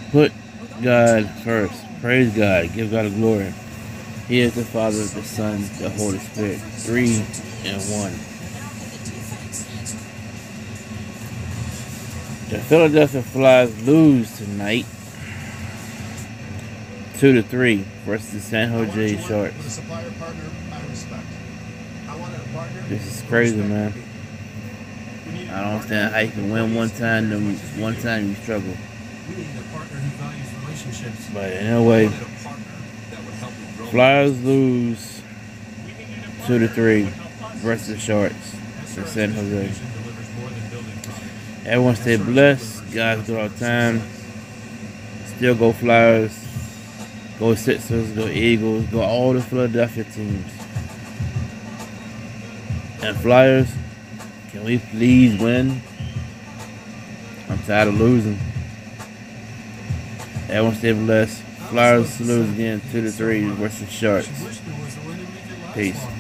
Put God first. Praise God. Give God the glory. He is the Father, the Son, the Holy Spirit. 3 in 1. The Philadelphia Flyers lose tonight 2-3 versus the San Jose Sharks. This is crazy, man. I don't understand how you can win one time and one time you struggle. But anyway, Flyers lose 2-3 versus the Sharks in San Jose. Everyone stay blessed. Guys, good all the time. Still go Flyers. Go Sixers. Go Eagles. Go all the Philadelphia teams. And Flyers, can we please win? I'm tired of losing. Everyone stay blessed. Flyers lose again 2-3 versus Sharks. Peace.